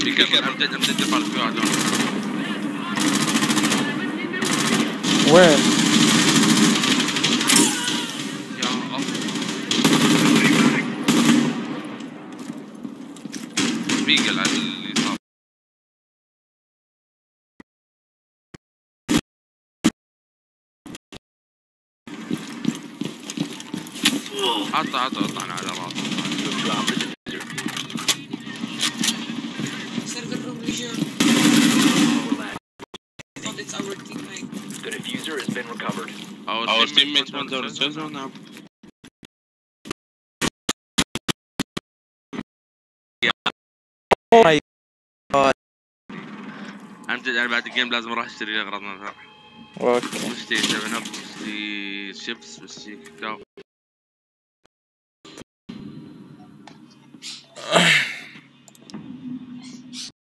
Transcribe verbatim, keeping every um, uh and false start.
كيف امجد امجد يقال في واحد وين؟ يا الله بيقل على اليسار. عطى عطى عطى على راسه. The diffuser has been recovered. Our teammate went down the zone now. Oh my god. امجد انا بعد الجيم لازم اروح اشتري لي اغراض منفع. اوكي. مشتري سفن اب، مشتري شيبس، مشتري كاكاو.